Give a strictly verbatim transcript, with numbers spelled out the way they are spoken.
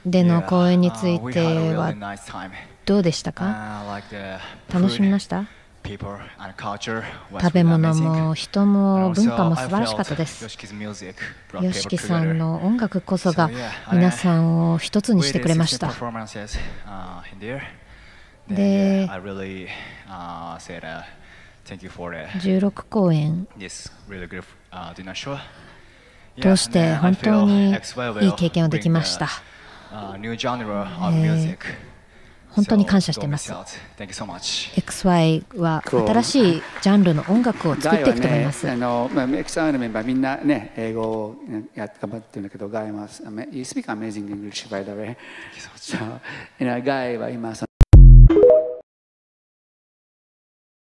での公演についてはどうでしたか？楽しみました？食べ物も人も文化も素晴らしかったです。YOSHIKIさんの音楽こそが皆さんを一つにしてくれました。で、じゅうろく公演通して本当にいい経験をできました。えー本当に感謝しています。エックスワイ は新しいジャンルの音楽を作っていくと思います。 エックスワイ のメンバーみんなね、英語をやって頑張ってるんだけど、ガイは You speak amazing English by the way. ガイは今